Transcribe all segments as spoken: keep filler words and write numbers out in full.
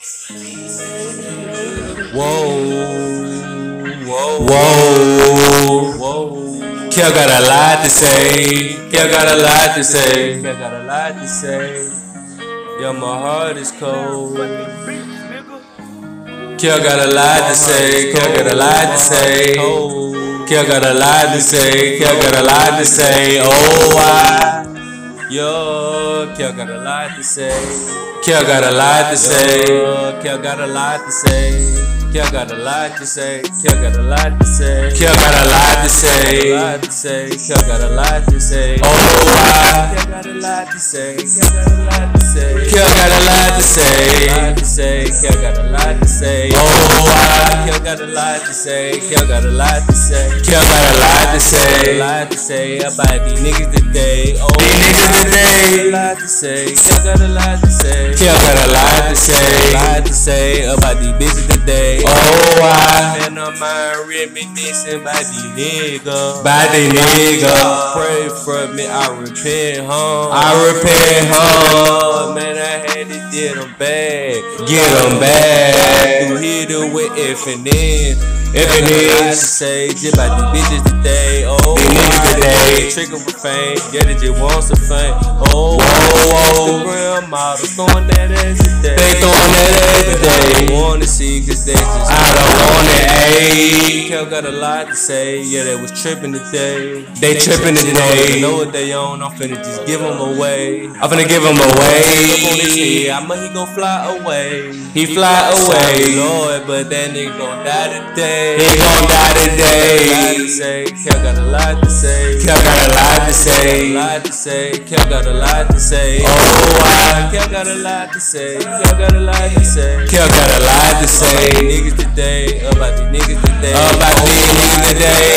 Whoa, whoa, whoa, whoa. Kel got a lot to say. Kel got a lot to say. Kel got a lot to say. Yeah, my heart is cold. Kel got a lot to say. Kel got a lot to say. Kel got a lot to say. Kel got a lot to say. Oh, I. Yo, Kel got a lot to say. Kel got a lot to say. Kel got a lot to say. Kel got a lot to say. Kel got a lot to say. Kel got a lot to say. Lot to say. Kel got a lot to say. Oh, I. Kel got a lot to say. Kel got a lot to say. Kel got a lot to say. Lot to say. Kel got a lot to say. Oh, I. Kel got a lot to say. Kel got a lot to say. Kel got a lot to say. Lot to say about these niggas today. Oh, these niggas today. Lot to say. Kel got a lot to say. Kel got a lot to say. Lot to say about these bitches today. Oh, I. Man, I'm mind reminiscing by these niggas. By these niggas. Pray for me, I repent, huh? I repent, huh? Man, I had to get them back. Get them back. You hit it with F and N. If it is to say just about these bitches today, oh, these niggas today, trigger with fame, yeah, they just want some fame. Oh, whoa, Instagram models throwing that ass today. They throwing that ass today. I don't wanna see, cause they just I don't want it, ayy. Kel got a lot to say, yeah, they was tripping today. They tripping today. Know what they own, I'm finna just give them away. I'm finna give them away. I know he gon' fly away. He fly away, Lord, but that nigga gon' die today. He gon' die today. Kel got a lot to say. Kel got a lot to say. Lot to say. Kel got a lot to say. Oh, I. Kel got a lot to say. Kel got a lot to say. Kel got a lot to say. Niggas today. About these niggas today. About these niggas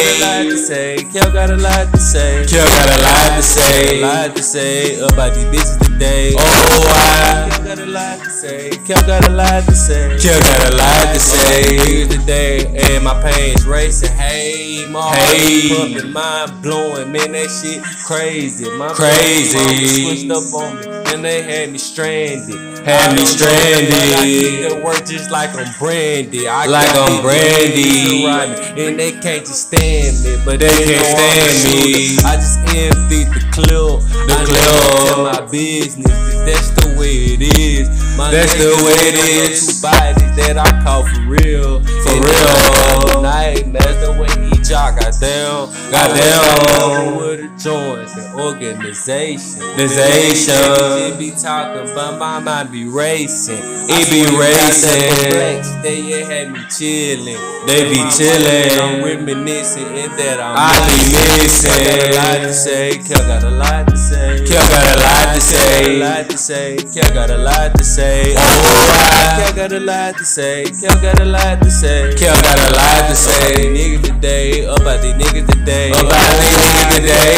today. Kel got a lot to say. Kel got a lot to say. Lot to say about these bitches today. Oh, I. Kel got a lot to say. Kel got a lot to say. Kel got a lot to say. Niggas today. And my pain's racing, hey, my hey. Heart pumping, mind blowing, man, that shit crazy, my crazy. Switched up on me, and they had me stranded, had me stranded. I need to work just like I'm Brandy, I like I'm Brandy, and they can't just stand me, but they can't stand me. I just emptied the clip, the clip. Tell my business, that's the way it is. My that's the way it is. Two bodies that I call for real, for real. Night, that's the way he jog. Goddamn, goddamn. With the joints and organization, organization. It be talking, but my mind be racing. It be racing. They had me chilling. They be chilling. I'm reminiscing in that I'm I be missing. Kel got a lot to say. Kel got a lot to say. Kel got a lot to say. Lot to say. Kel got a lot to say. Oh, Kel got a lot to say. Kel got a lot to say. Kel got a lot to say. Niggas today, about these niggas today, about these niggas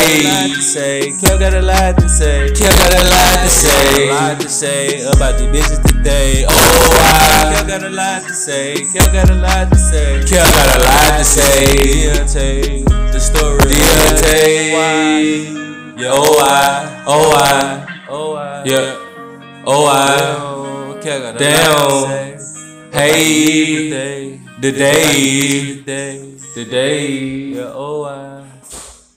today. Kel got a lot to say. Kel got a lot to say. Lot to say about these bitches today. Oh, I. Kel got a lot to say. Kel got a lot to say. Kel got a lot to say. Deontay, the story. Deontay. Yeah, oh I, oh I, oh I, yeah, oh I. Kel got a lot to say. Hey, the day, the day, the day, yeah, oh I.